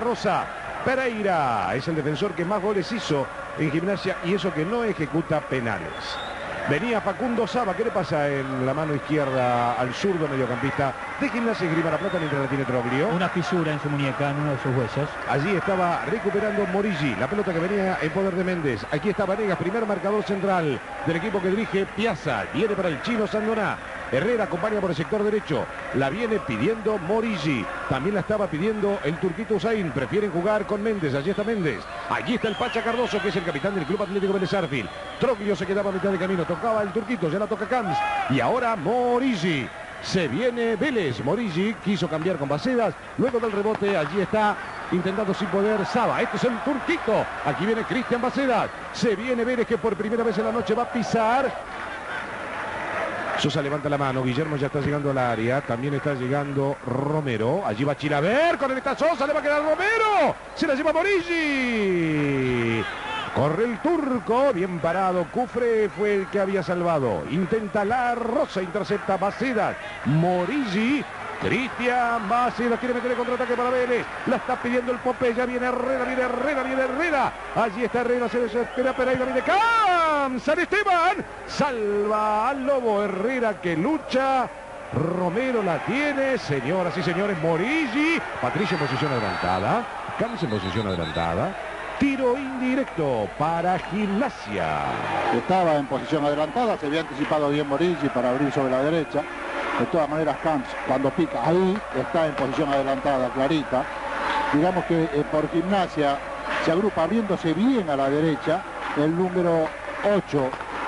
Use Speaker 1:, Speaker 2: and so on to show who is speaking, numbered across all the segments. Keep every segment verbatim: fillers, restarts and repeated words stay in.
Speaker 1: Rosa. Pereira es el defensor que más goles hizo en Gimnasia y eso que no ejecuta penales. Venía Facundo Saba. ¿Qué le pasa en la mano izquierda al zurdo mediocampista de Gimnasia y Esgrima La Plata mientras la tiene Troglio?
Speaker 2: Una fisura en su muñeca, en uno de sus huesos.
Speaker 1: Allí estaba recuperando Morigi. La pelota que venía en poder de Méndez. Aquí está Vanegas, primer marcador central del equipo que dirige Piazza. Viene para el chino Sandoná. Herrera acompaña por el sector derecho. La viene pidiendo Morigi. También la estaba pidiendo el turquito Usain. Prefieren jugar con Méndez. Allí está Méndez. Allí está el Pacha Cardoso, que es el capitán del Club Atlético Vélez Sarsfield. Troglio se quedaba a mitad de camino. Tocaba el turquito. Ya la toca Camps. Y ahora Morigi. Se viene Vélez. Morigi quiso cambiar con Bacedas. Luego del rebote, allí está intentando sin poder Saba. Este es el turquito. Aquí viene Cristian Bacedas. Se viene Vélez, que por primera vez en la noche va a pisar. Sosa levanta la mano. Guillermo ya está llegando al área. También está llegando Romero. Allí va Chilaver. Con él está Sosa. Le va a quedar Romero. Se la lleva Morigi. Corre el turco, bien parado. Cufre fue el que había salvado. Intenta la Rosa, intercepta Bacedas. Morigi. Cristian Bacedas quiere meter el contraataque para Vélez. La está pidiendo el Popeye. Ya viene Herrera, viene Herrera, viene Herrera. Allí está Herrera, se desespera Pereira, viene Camps. San Esteban salva al Lobo. Herrera que lucha. Romero la tiene. Señoras y señores, Morigi. Patricio en posición adelantada. Camps en posición adelantada. Tiro indirecto para Gimnasia.
Speaker 3: Estaba en posición adelantada, se había anticipado bien Morigi para abrir sobre la derecha. De todas maneras, Camps, cuando pica ahí, está en posición adelantada, clarita. Digamos que eh, por Gimnasia se agrupa abriéndose bien a la derecha el número ocho,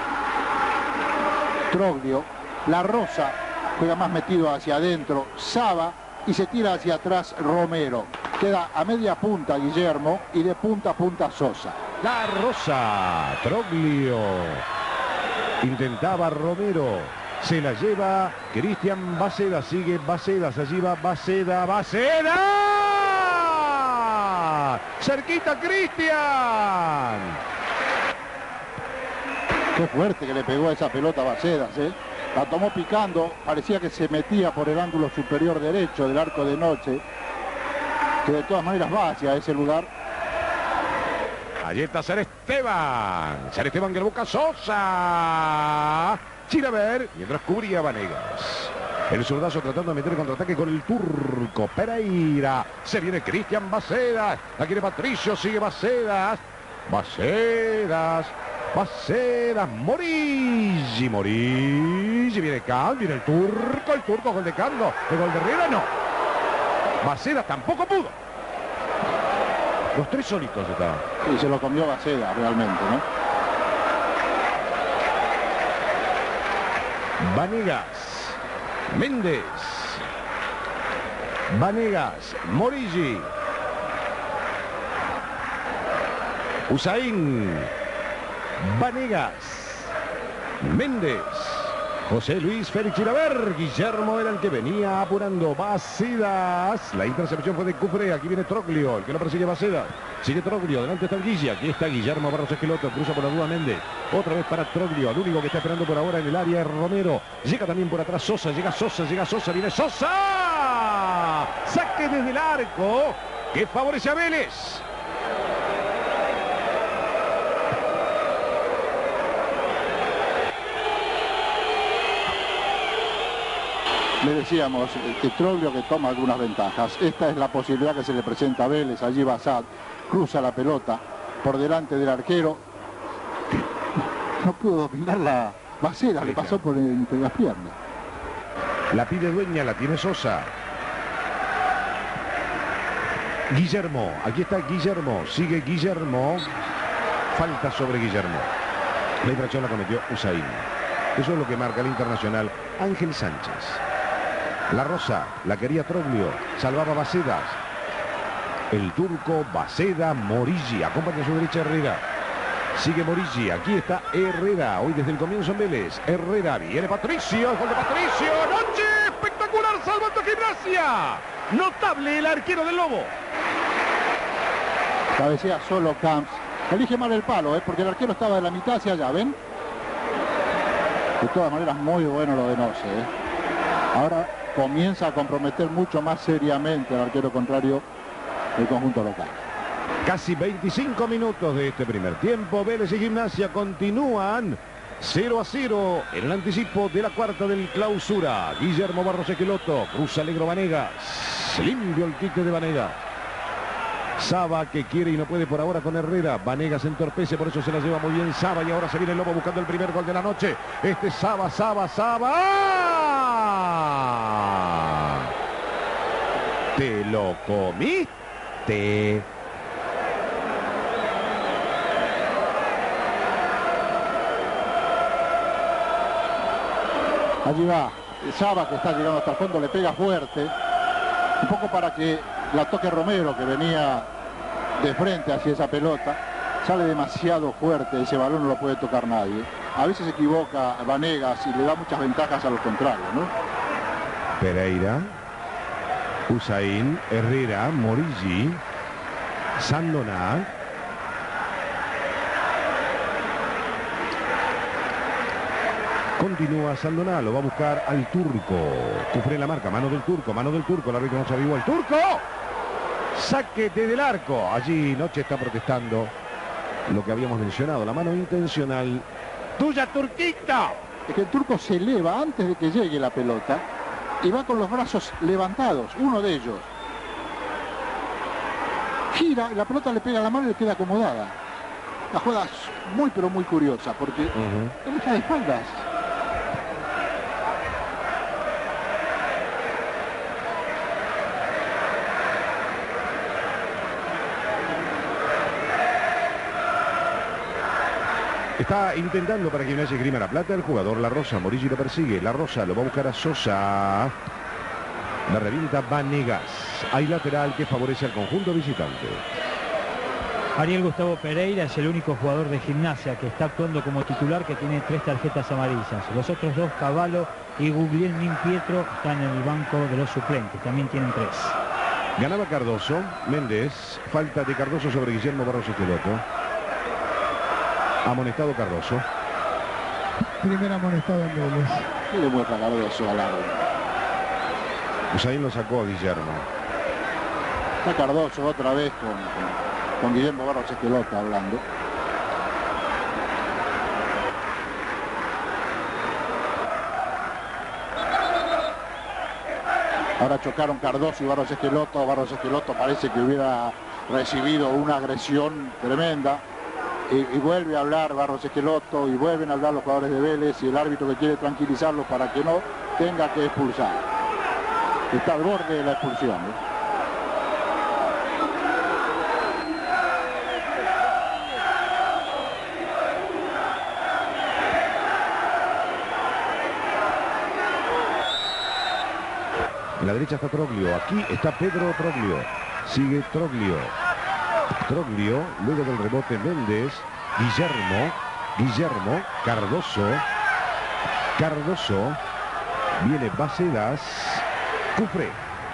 Speaker 3: Troglio. La Rosa juega más metido hacia adentro, Saba, y se tira hacia atrás Romero. Queda a media punta Guillermo y de punta a punta Sosa.
Speaker 1: La Rosa, Troglio. Intentaba Romero. Se la lleva Cristian Bacedas. Sigue Bacedas. Allí va Bacedas. ¡Bacedas! ¡Cerquita Cristian!
Speaker 3: Qué fuerte que le pegó a esa pelota a Bacedas, ¿eh? La tomó picando. Parecía que se metía por el ángulo superior derecho del arco de Noche, que de todas maneras va hacia ese lugar.
Speaker 1: Allí está San Esteban. San Esteban que le busca Sosa. Chilaver, mientras cubría Vanegas. El zurdazo tratando de meter el contraataque con el turco Pereira. Se viene Cristian Bacedas. La quiere Patricio, sigue Bacedas. Bacedas. Bacedas. Morigi. Morigi. Viene Camps, viene el turco. El turco, gol de Cando. El gol de Herrera, no. Bacedas tampoco pudo. Los tres solitos estaban.
Speaker 3: Y se lo comió Bacedas realmente, ¿no?
Speaker 1: Vanegas, Méndez, Vanegas, Morigi, Usain, Vanegas, Méndez, José Luis Félix Chilaver. Guillermo era el que venía apurando. Bacedas. La intercepción fue de Cufre. Aquí viene Troglio, el que lo persigue Bacedas. Sigue Troglio, delante está el Guille. Aquí está Guillermo Barros Esqueloto. Cruza por la duda Méndez. Otra vez para Troglio. El único que está esperando por ahora en el área es Romero. Llega también por atrás Sosa. Llega Sosa, llega Sosa. Viene Sosa. Saque desde el arco que favorece a Vélez.
Speaker 3: Le decíamos que Troglio que toma algunas ventajas. Esta es la posibilidad que se le presenta a Vélez. Allí va Sad, cruza la pelota por delante del arquero. No pudo dominar la Bacedas, sí, le pasó claro. por entre las piernas.
Speaker 1: La pide Dueña, la tiene Sosa. Guillermo, aquí está Guillermo, sigue Guillermo. Falta sobre Guillermo. La infracción la cometió Usain. Eso es lo que marca el internacional Ángel Sánchez. La Rosa, la quería Troglio, salvaba Bacedas. El turco Bacedas, Morigi, acompaña a su derecha Herrera. Sigue Morigi, aquí está Herrera, hoy desde el comienzo en Vélez. Herrera, viene Patricio, gol de Patricio, noche espectacular, salvando a Gimnasia. Notable el arquero del Lobo.
Speaker 3: Cabecea solo Camps. Elige mal el palo, ¿eh? Porque el arquero estaba de la mitad hacia allá, ¿ven? De todas maneras, muy bueno lo de Noce, ¿eh? Ahora comienza a comprometer mucho más seriamente al arquero contrario el conjunto local.
Speaker 1: Casi veinticinco minutos de este primer tiempo. Vélez y Gimnasia continúan cero a cero en el anticipo de la cuarta del clausura. Guillermo Barros Esqueloto, cruza Alegro Vanegas. Limpio el quite de Vanegas. Saba que quiere y no puede por ahora con Herrera. Vanegas entorpece, por eso se la lleva muy bien Saba. Y ahora se viene el Lobo buscando el primer gol de la noche. Este Saba, Saba, Saba. ¡Ah! ¿Te lo comiste?
Speaker 3: Allí va Saba, que está llegando hasta el fondo, le pega fuerte. Un poco para que la toque Romero, que venía de frente hacia esa pelota. Sale demasiado fuerte, ese balón no lo puede tocar nadie. A veces se equivoca Vanegas y le da muchas ventajas a los contrarios, ¿no?
Speaker 1: Pereira, Hussein, Herrera, Morigi, Sandoná. Continúa Sandoná, lo va a buscar al turco. Cufre en la marca, mano del turco, mano del turco. El árbitro no se avivó. ¡El turco! Saque desde el arco. Allí Noche está protestando lo que habíamos mencionado, la mano intencional. ¡Tuya, Turquita!
Speaker 3: Es que el turco se eleva antes de que llegue la pelota y va con los brazos levantados, uno de ellos. Gira y la pelota le pega a la mano y le queda acomodada. La jugada es muy pero muy curiosa porque uh-huh. él está de espaldas.
Speaker 1: Está intentando para Gimnasia y Grima La Plata el jugador La Rosa. Morigi lo persigue. La Rosa lo va a buscar a Sosa. La revienta Vanegas. Hay lateral que favorece al conjunto visitante.
Speaker 2: Ariel Gustavo Pereira es el único jugador de Gimnasia que está actuando como titular, que tiene tres tarjetas amarillas. Los otros dos, Cavallo y Guglielmin Pietro, están en el banco de los suplentes. También tienen tres.
Speaker 1: Ganaba Cardoso. Méndez. Falta de Cardoso sobre Guillermo Barros Esqueloto. Amonestado Cardoso.
Speaker 4: Primer amonestado en Vélez.
Speaker 3: ¿Qué le muestra Cardoso al árbitro?
Speaker 1: Pues ahí lo sacó a Guillermo.
Speaker 3: Está Cardoso otra vez con, con, con Guillermo Barros Esqueloto hablando. Ahora chocaron Cardoso y Barros Esqueloto. Barros Esqueloto parece que hubiera recibido una agresión tremenda. Y, y vuelve a hablar Barros Esqueloto y vuelven a hablar los jugadores de Vélez y el árbitro que quiere tranquilizarlos para que no tenga que expulsar. Está al borde de la expulsión, ¿eh?
Speaker 1: En la derecha está Troglio. Aquí está Pedro Troglio. Sigue Troglio. Troglio, luego del rebote Méndez, Guillermo, Guillermo, Cardoso, Cardoso, viene Bacedas, Cufré.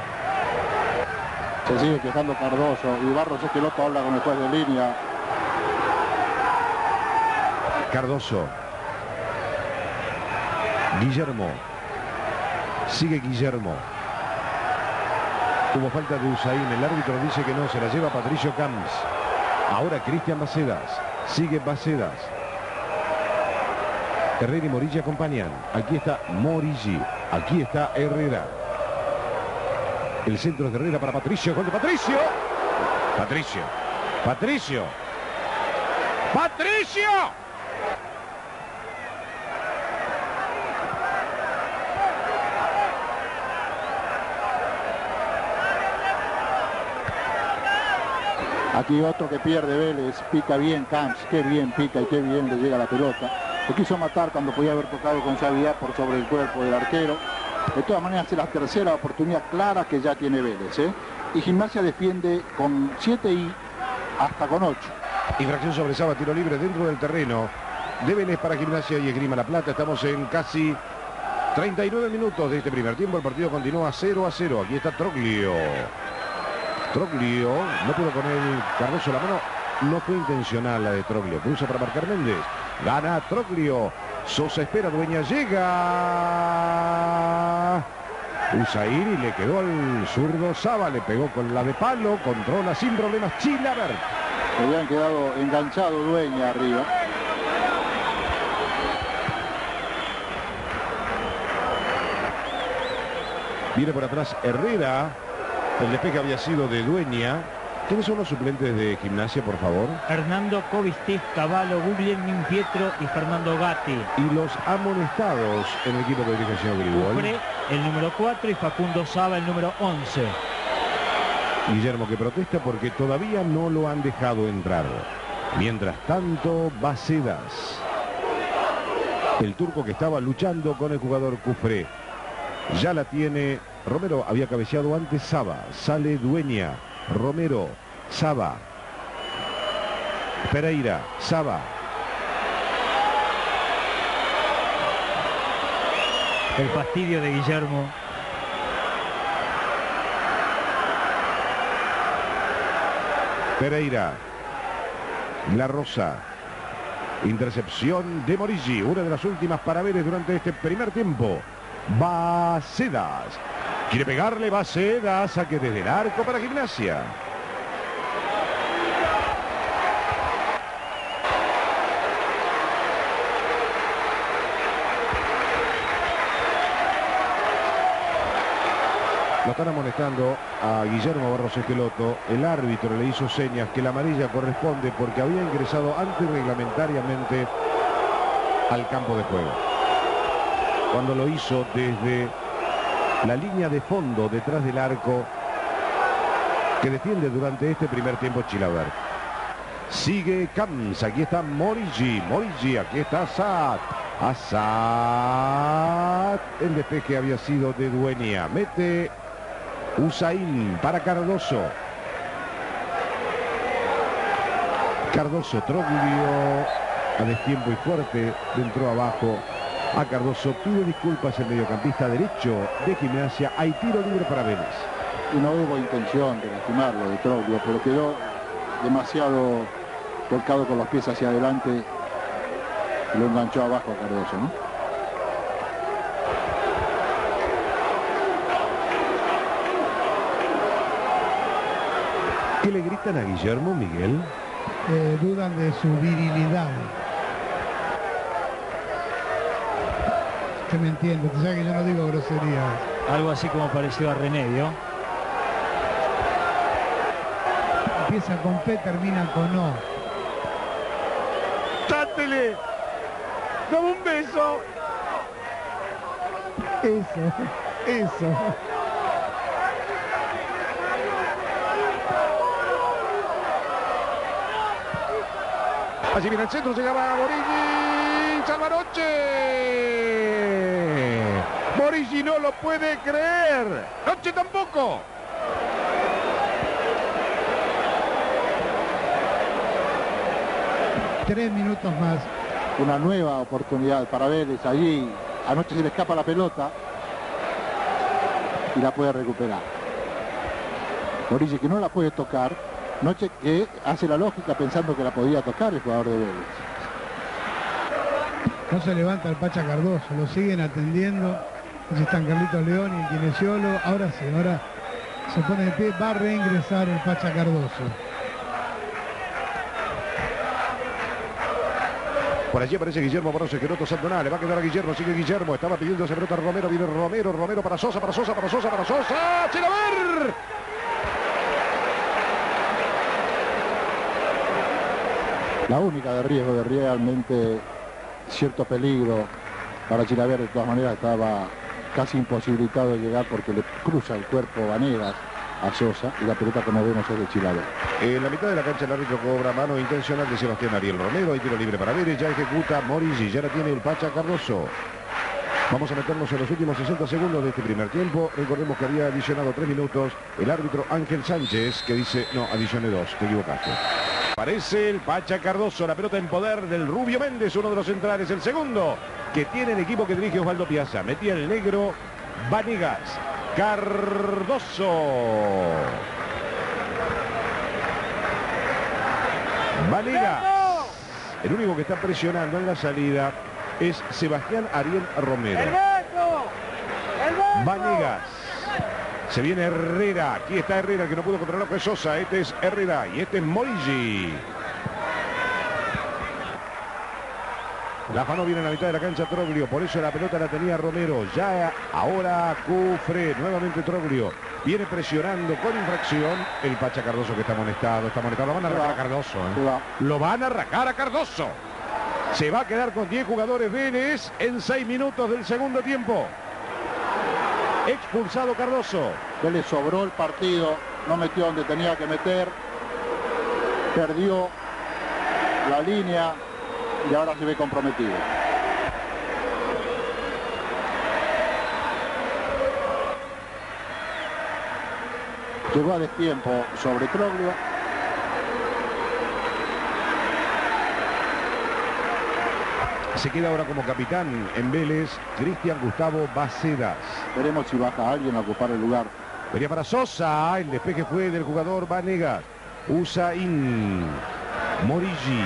Speaker 3: Se sigue quejando Cardoso y Barros Esqueloto habla con el juez de línea.
Speaker 1: Cardoso, Guillermo, sigue Guillermo. Hubo falta de Hussein, el árbitro dice que no, se la lleva Patricio Camps. Ahora Cristian Bacedas, sigue Bacedas. Herrera y Morigi acompañan. Aquí está Morigi, aquí está Herrera. El centro es de Herrera para Patricio, gol de Patricio. Patricio, Patricio, Patricio.
Speaker 3: Aquí otro que pierde Vélez, pica bien Camps, qué bien pica y qué bien le llega la pelota. Lo quiso matar cuando podía haber tocado con suavidad por sobre el cuerpo del arquero. De todas maneras es la tercera oportunidad clara que ya tiene Vélez, ¿eh? Y Gimnasia defiende con siete y hasta con ocho.
Speaker 1: Infracción sobre Saba, tiro libre dentro del terreno de Vélez para Gimnasia y Esgrima La Plata. Estamos en casi treinta y nueve minutos de este primer tiempo. El partido continúa cero a cero. Aquí está Troglio. Troglio, no pudo con el Cardoso la mano, no fue intencional la de Troglio, cruza para marcar Méndez, gana Troglio, Sosa espera, Dueña llega, Usair y le quedó al zurdo Saba, le pegó con la de palo, controla sin problemas Chilavert.
Speaker 3: Se habían quedado enganchado Dueña arriba.
Speaker 1: Viene por atrás Herrera. El despeje había sido de Dueña. ¿Quiénes son los suplentes de Gimnasia, por favor?
Speaker 2: Hernando Kovistic, Cavallo, Guglielmin Pietro y Fernando Gatti.
Speaker 1: Y los amonestados en el equipo que dirige el señor Grigol.
Speaker 2: Cufré, el número cuatro, y Facundo Saba, el número once.
Speaker 1: Guillermo, que protesta porque todavía no lo han dejado entrar. Mientras tanto, Bacedas, el turco que estaba luchando con el jugador Cufré, ya la tiene. Romero había cabeceado antes Saba. Sale Dueña. Romero. Saba. Pereira. Saba.
Speaker 2: El fastidio de Guillermo.
Speaker 1: Pereira. La Rosa. Intercepción de Morigi. Una de las últimas para Vélez durante este primer tiempo. Bacedas. Quiere pegarle Bacedas. Saque desde el arco para Gimnasia. Lo están amonestando a Guillermo Barros Esqueloto. El árbitro le hizo señas que la amarilla corresponde porque había ingresado antirreglamentariamente al campo de juego. Cuando lo hizo desde la línea de fondo detrás del arco que defiende durante este primer tiempo Chilavert. Sigue Camps, aquí está Morigi, Morigi, aquí está Assad. Assad, el despeje había sido de Dueña. Mete Usain para Cardoso. Cardoso, Troglio a destiempo y fuerte, entró abajo a Cardoso, pide disculpas el mediocampista derecho de Gimnasia. Hay tiro libre para Vélez.
Speaker 3: Y no hubo intención de lastimarlo de Troglio, pero quedó demasiado volcado con los pies hacia adelante y lo enganchó abajo a Cardoso, ¿no?
Speaker 1: ¿Qué le gritan a Guillermo, Miguel?
Speaker 4: Eh, dudan de su virilidad. Que me entiende, tú sabes que yo no digo groserías.
Speaker 2: Algo así como parecido a Remedio.
Speaker 4: Empieza con P, termina con O.
Speaker 1: ¡Dátele! ¡Dame un beso!
Speaker 4: Eso, eso.
Speaker 1: Allí viene el centro, llegaba Morigi. ¡Salvanoche! Morigi no lo puede creer. Noche tampoco.
Speaker 4: Tres minutos más.
Speaker 3: Una nueva oportunidad para Vélez allí. Anoche se le escapa la pelota y la puede recuperar. Morigi que no la puede tocar. Noche que hace la lógica pensando que la podía tocar el jugador de Vélez.
Speaker 4: No se levanta el Pacha Cardoso, lo siguen atendiendo. Allí están Carlitos León y el kinesiólogo. Ahora sí, ahora se pone de pie, va a reingresar el Pacha Cardoso.
Speaker 1: Por allí aparece Guillermo Barros Esqueloto Sandoná. Le va a quedar a Guillermo, sigue Guillermo. Estaba pidiendo esa pelota a Romero. Viene Romero, Romero para Sosa, para Sosa, para Sosa, para Sosa. ¡Chilavert!
Speaker 3: La única de riesgo, de realmente cierto peligro para Chilavert. De todas maneras estaba casi imposibilitado de llegar porque le cruza el cuerpo Vanegas a Sosa y la pelota, como vemos, es de Chilavert.
Speaker 1: En la mitad de la cancha el árbitro cobra mano intencional de Sebastián Ariel Romero. Hay tiro libre para Vélez, ya ejecuta Morigi, ya la tiene el Pacha Cardoso. Vamos a meternos en los últimos sesenta segundos de este primer tiempo. Recordemos que había adicionado tres minutos el árbitro Ángel Sánchez, que dice, no, adicioné dos, te equivocaste. Aparece el Pacha Cardoso, la pelota en poder del Rubio Méndez, uno de los centrales, el segundo que tiene el equipo que dirige Osvaldo Piazza. Metía el negro Vanegas. Cardoso. Vanegas. El único que está presionando en la salida es Sebastián Ariel Romero. Vanegas. Se viene Herrera. Aquí está Herrera, el que no pudo controlar fue Sosa. Este es Herrera y este es Morigi. La Fano viene a la mitad de la cancha Troglio. Por eso la pelota la tenía Romero. Ya ahora Cufré. Nuevamente Troglio. Viene presionando con infracción el Pacha Cardoso, que está amonestado. Está amonestado. Lo van a arrancar a Cardoso. ¿eh? Lo van a arrancar a Cardoso. Se va a quedar con diez jugadores Vélez en seis minutos del segundo tiempo. Expulsado Cardoso.
Speaker 3: Vélez sobró el partido, no metió donde tenía que meter, perdió la línea y ahora se ve comprometido. Llegó a destiempo sobre Troglio.
Speaker 1: Se queda ahora como capitán en Vélez Cristian Gustavo Bacedas.
Speaker 3: Veremos si baja alguien a ocupar el lugar.
Speaker 1: Venía para Sosa. El despeje fue del jugador Vanegas. Usain. Morigi.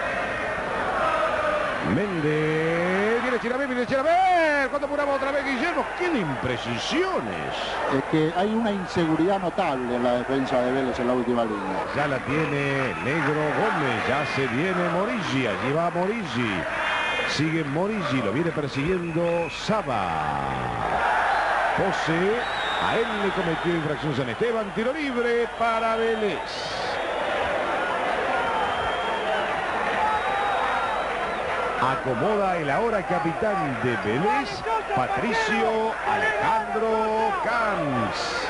Speaker 1: Méndez. Viene Chirabé, viene Chirabé. Cuando apuramos otra vez Guillermo. ¡Qué de imprecisiones!
Speaker 3: Es que hay una inseguridad notable en la defensa de Vélez en la última línea.
Speaker 1: Ya la tiene Negro Gómez. Ya se viene Morigi. Allí va Morigi. Sigue Morigi, lo viene persiguiendo Saba. José, a él le cometió infracción San Esteban. Tiro libre para Vélez. Acomoda el ahora capitán de Vélez, Patricio Alejandro Camps.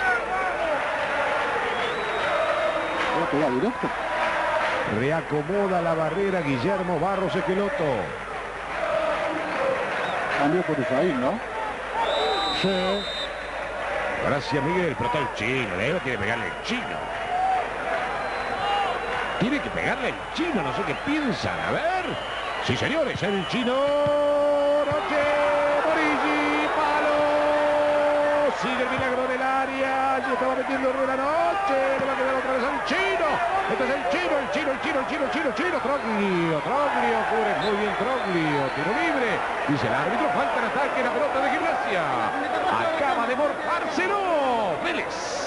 Speaker 3: Directo.
Speaker 1: Reacomoda la barrera Guillermo Barros Esqueloto.
Speaker 3: Cambió por Usain, ¿no?
Speaker 1: Sí. Gracias, Miguel. Pero está el chino. Leo quiere pegarle el chino. Tiene que pegarle el chino. No sé qué piensan. A ver. Sí, señores. El chino. Noche. Morigi. Palo. Sigue el milagro del área. Ya estaba metiendo Herrera. Noche. Le va a quedar otra vez al chino. Este es el chino. El chino. El chino. El chino. El chino. El chino. Troglio. Troglio. Cubre muy bien Troglio. Tiro libre. Dice el árbitro, falta el ataque, la pelota de Gimnasia. Acaba de morfárselo Vélez.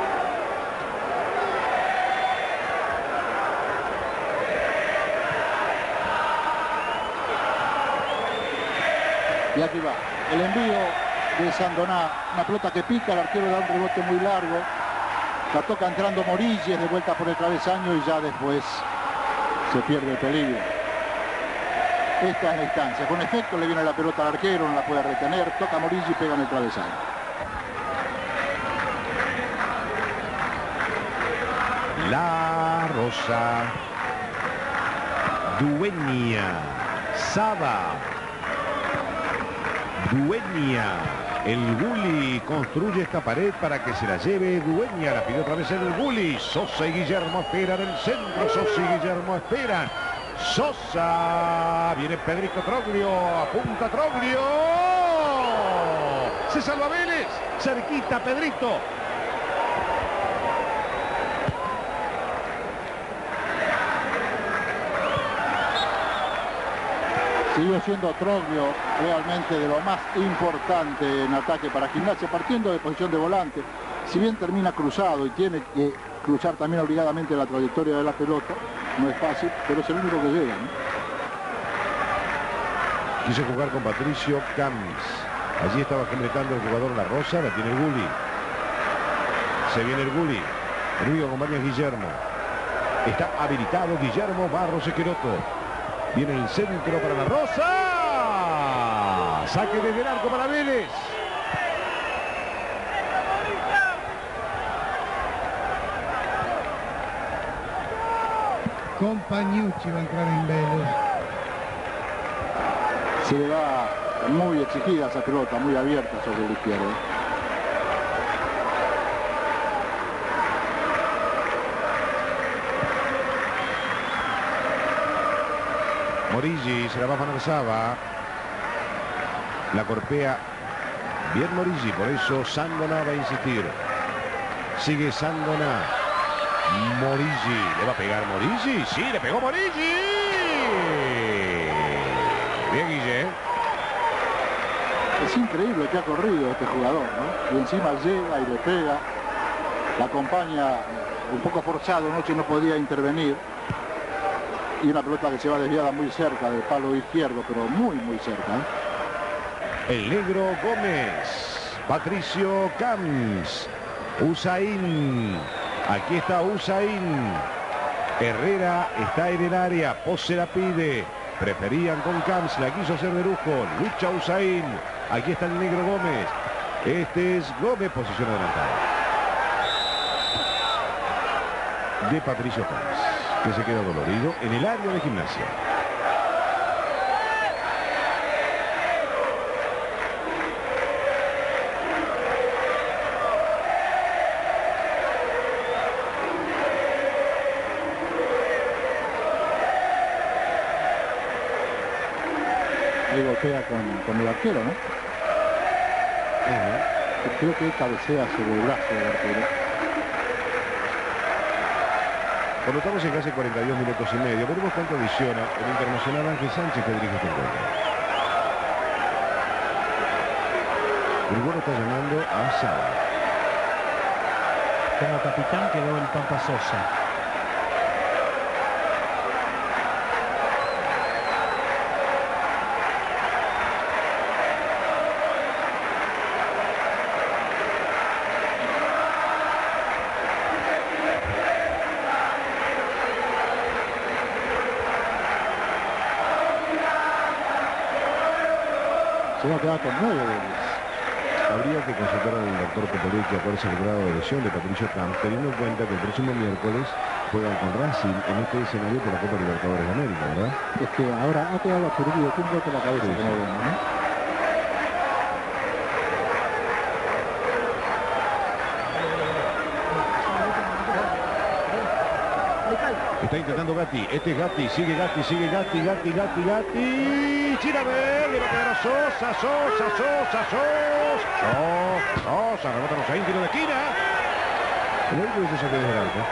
Speaker 3: Y aquí va. El envío de Sandoná. Una pelota que pica, el arquero da un rebote muy largo. La toca entrando Morigi, de vuelta por el travesaño y ya después se pierde el peligro. Esta es la instancia. Con efecto le viene la pelota al arquero, no la puede retener. Toca Morigi y pega en el travesaño.
Speaker 1: La Rosa. Dueña. Saba. Dueña. El Gulli construye esta pared para que se la lleve Dueña. La pide otra vez el Gulli. Sosa y Guillermo esperan el centro. Sosa y Guillermo esperan. Sosa, viene Pedrito Troglio, apunta Troglio, se salva Vélez, cerquita Pedrito.
Speaker 3: Siguió siendo Troglio realmente de lo más importante en ataque para Gimnasia, partiendo de posición de volante. Si bien termina cruzado y tiene que cruzar también obligadamente la trayectoria de la pelota, no es fácil, pero es el único que llega, ¿no?
Speaker 1: Quiso jugar con Patricio Camps. Allí estaba completando el jugador La Rosa, la tiene el Gulli. Se viene el Gulli. El único acompaña es Guillermo. Está habilitado Guillermo Barros Esqueloto. Viene el centro para La Rosa. Saque desde el arco para Vélez.
Speaker 4: Compañucci va a entrar en Vélez.
Speaker 3: Se le va muy exigida esa pelota, muy abierta sobre el izquierdo.
Speaker 1: Morigi se la va a afanar Saba. La corpea bien Morigi, por eso Sandoná va a insistir. Sigue Sandoná. Morigi, ¿le va a pegar Morigi? Sí, le pegó Morigi. Bien, Guille.
Speaker 3: Es increíble que ha corrido este jugador, ¿no? Y encima llega y le pega. La acompaña un poco forzado, Noche no podía intervenir. Y una pelota que se va desviada muy cerca del palo izquierdo, pero muy, muy cerca, ¿eh?
Speaker 1: El negro Gómez. Patricio Camps. Usain. Aquí está Usain. Herrera está en el área. Pose la pide. Preferían con Camps. La quiso hacer de lujo. Lucha Usain. Aquí está el negro Gómez. Este es Gómez, posición adelantada. De Patricio Camps, que se queda dolorido en el área de Gimnasia.
Speaker 3: Ahí golpea con, con el arquero, ¿no? Uh-huh. Creo que cabecea sobre el brazo del arquero.
Speaker 1: Cuando estamos en casi cuarenta y dos minutos y medio, veremos cuánto adiciona el internacional Ángel Sánchez, que dirige este encuentro. Uruguay está llamando a Sala.
Speaker 2: Como capitán quedó el Pampa Sosa.
Speaker 3: Se va a quedar con nueve goles.
Speaker 1: Habría que consultar al doctor Popoletti cuál es el grado de lesión de Patricio Camps, teniendo en cuenta que el próximo miércoles juegan con Racing en este escenario por la Copa Libertadores de América, ¿verdad?
Speaker 3: Es que ahora ha quedado aturdido, un golpe en la cabeza, sí, que no vemos, ¿no?
Speaker 1: Está intentando Gatti, este es Gatti, sigue Gatti, sigue Gatti, Gatti, Gatti, Gatti. Chilaver, le va a quedar a Sosa, Sosa, Sosa, Sosa. Sosa, rebota Usain, tiro de esquina. El único que se saque desde el arco.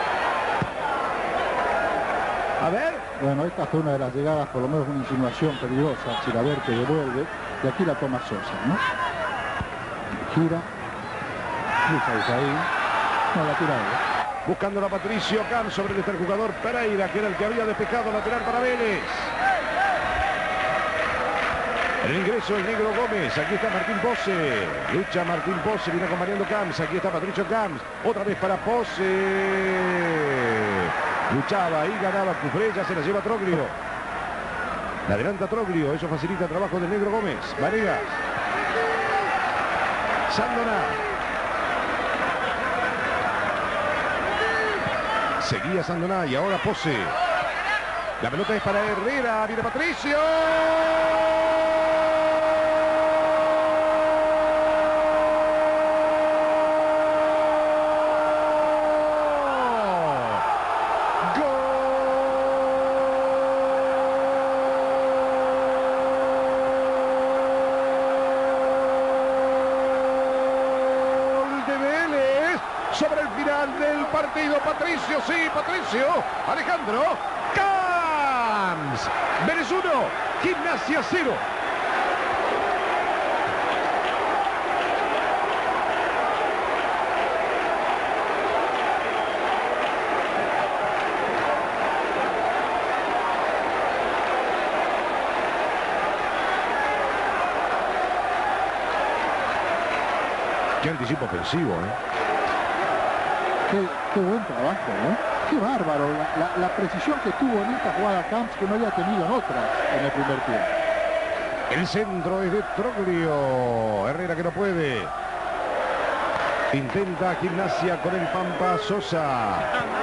Speaker 1: A ver.
Speaker 3: Bueno, esta fue una de las llegadas, por lo menos una insinuación peligrosa. Chilaver que devuelve, y aquí la toma Sosa, ¿no? Gira. Lucha Usain. No, la tira él.
Speaker 1: Buscando a Patricio Camps sobre el jugador Pereira, que era el que había despejado lateral para Vélez. El ingreso del negro Gómez. Aquí está Martín Pose. Lucha Martín Pose. Viene acompañando Camps. Aquí está Patricio Camps. Otra vez para Pose. Luchaba y ganaba Cufré. Ya se la lleva Troglio. La adelanta Troglio. Eso facilita el trabajo del negro Gómez. Vanegas. Sandona. Seguía Sandona y ahora Pose. La pelota es para Herrera. Viene Patricio. Sobre el final del partido, Patricio, sí, Patricio, Alejandro Camps. Vélez uno, Gimnasia cero. Qué anticipo ofensivo, ¿eh?
Speaker 3: Qué, qué buen trabajo, ¿no? Qué bárbaro, la, la, la precisión que tuvo en esta jugada Camps que no había tenido en otras en el primer tiempo.
Speaker 1: El centro es de Troglio. Herrera que no puede. Intenta Gimnasia con el Pampa Sosa.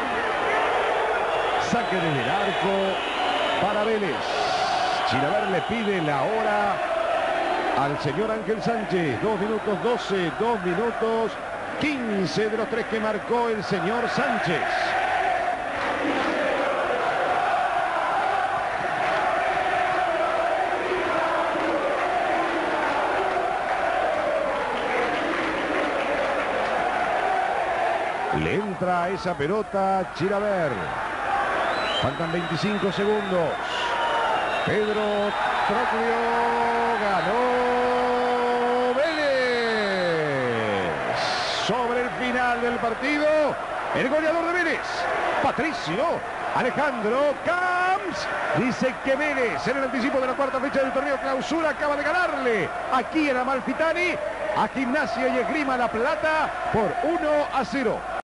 Speaker 1: Saque desde el arco para Vélez. Chilaver le pide la hora al señor Ángel Sánchez. dos minutos doce, dos minutos quince de los tres que marcó el señor Sánchez. Le entra esa pelota a Chilaver. Faltan veinticinco segundos. Pedro Troglio ganó del partido. El goleador de Vélez, Patricio Alejandro Camps, dice que Vélez en el anticipo de la cuarta fecha del torneo Clausura acaba de ganarle aquí en Amalfitani a Gimnasia y Esgrima La Plata por uno a cero.